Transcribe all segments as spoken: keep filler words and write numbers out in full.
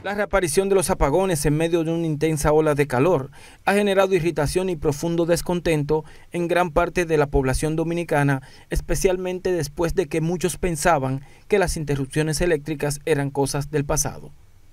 La reaparición de los apagones en medio de una intensa ola de calor ha generado irritación y profundo descontento en gran parte de la población dominicana, especialmente después de que muchos pensaban que las interrupciones eléctricas eran cosas del pasado.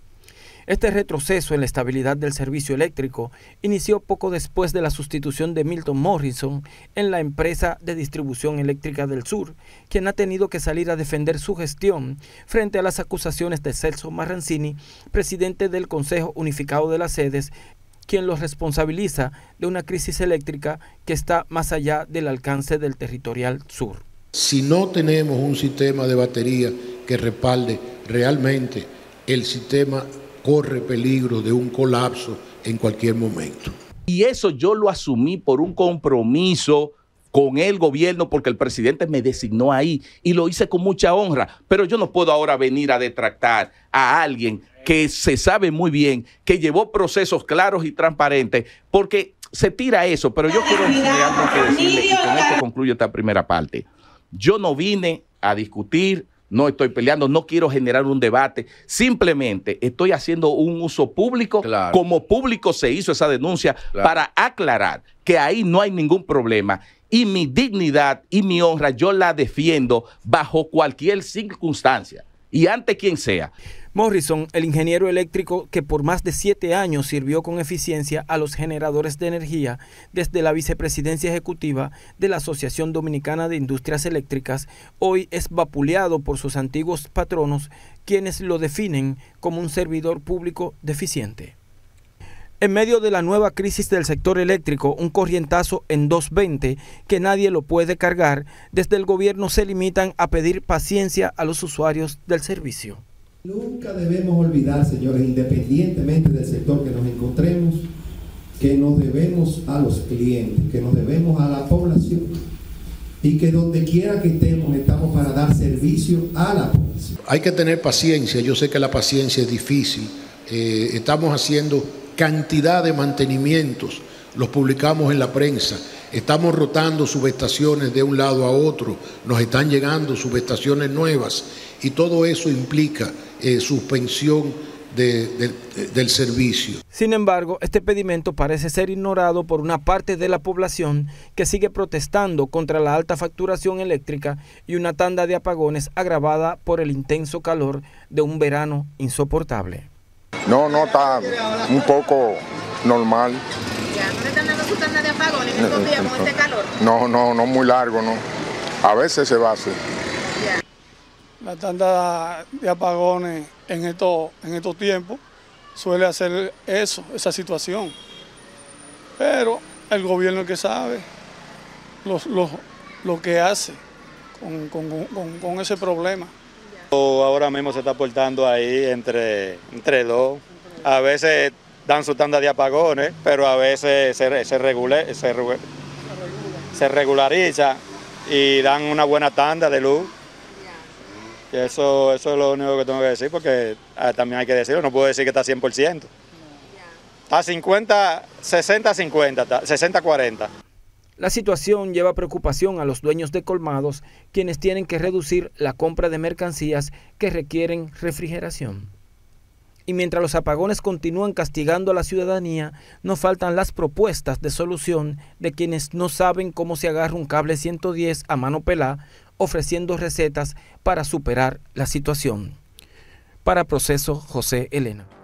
Este retroceso en la estabilidad del servicio eléctrico inició poco después de la sustitución de Milton Morrison en la empresa de distribución eléctrica del sur, quien ha tenido que salir a defender su gestión frente a las acusaciones de Celso Marrancini, presidente del Consejo Unificado de las Sedes, quien los responsabiliza de una crisis eléctrica que está más allá del alcance del territorial sur. Si no tenemos un sistema de batería que respalde realmente, el sistema corre peligro de un colapso en cualquier momento. Y eso yo lo asumí por un compromiso con el gobierno, porque el presidente me designó ahí y lo hice con mucha honra. Pero yo no puedo ahora venir a detractar a alguien que se sabe muy bien, que llevó procesos claros y transparentes, porque se tira eso. Pero yo quiero realmente decirle, y con esto concluyo esta primera parte, yo no vine a discutir, no estoy peleando, no quiero generar un debate, simplemente estoy haciendo un uso público, claro, como público se hizo esa denuncia, claro, para aclarar que ahí no hay ningún problema y mi dignidad y mi honra yo la defiendo bajo cualquier circunstancia y ante quien sea. Morrison, el ingeniero eléctrico que por más de siete años sirvió con eficiencia a los generadores de energía desde la vicepresidencia ejecutiva de la Asociación Dominicana de Industrias Eléctricas, hoy es vapuleado por sus antiguos patronos, quienes lo definen como un servidor público deficiente. En medio de la nueva crisis del sector eléctrico, un corrientazo en doscientos veinte que nadie lo puede cargar, desde el gobierno se limitan a pedir paciencia a los usuarios del servicio. Nunca debemos olvidar, señores, independientemente del sector que nos encontremos, que nos debemos a los clientes, que nos debemos a la población y que donde quiera que estemos estamos para dar servicio a la población. Hay que tener paciencia, yo sé que la paciencia es difícil, eh, estamos haciendo cantidad de mantenimientos, los publicamos en la prensa, estamos rotando subestaciones de un lado a otro, nos están llegando subestaciones nuevas y todo eso implica eh, suspensión de, de, de, del servicio. Sin embargo, este pedimento parece ser ignorado por una parte de la población que sigue protestando contra la alta facturación eléctrica y una tanda de apagones agravada por el intenso calor de un verano insoportable. No, no, está un poco normal. ¿Ya no le están dando su tanda de apagones en estos días con este calor? No, no, no muy largo, no. A veces se va a hacer. Ya. La tanda de apagones en estos, en estos tiempos suele hacer eso, esa situación. Pero el gobierno es que sabe lo, lo, lo que hace con, con, con, con ese problema. Ahora mismo se está portando ahí entre, entre dos. A veces dan su tanda de apagones, pero a veces se, se, regule, se, se regulariza y dan una buena tanda de luz. Y eso, eso es lo único que tengo que decir, porque ah, también hay que decirlo, no puedo decir que está cien por ciento. Está cincuenta, sesenta cincuenta, sesenta cuarenta. La situación lleva preocupación a los dueños de colmados, quienes tienen que reducir la compra de mercancías que requieren refrigeración. Y mientras los apagones continúan castigando a la ciudadanía, no faltan las propuestas de solución de quienes no saben cómo se agarra un cable ciento diez a mano pelá, ofreciendo recetas para superar la situación. Para Proceso, José Elena.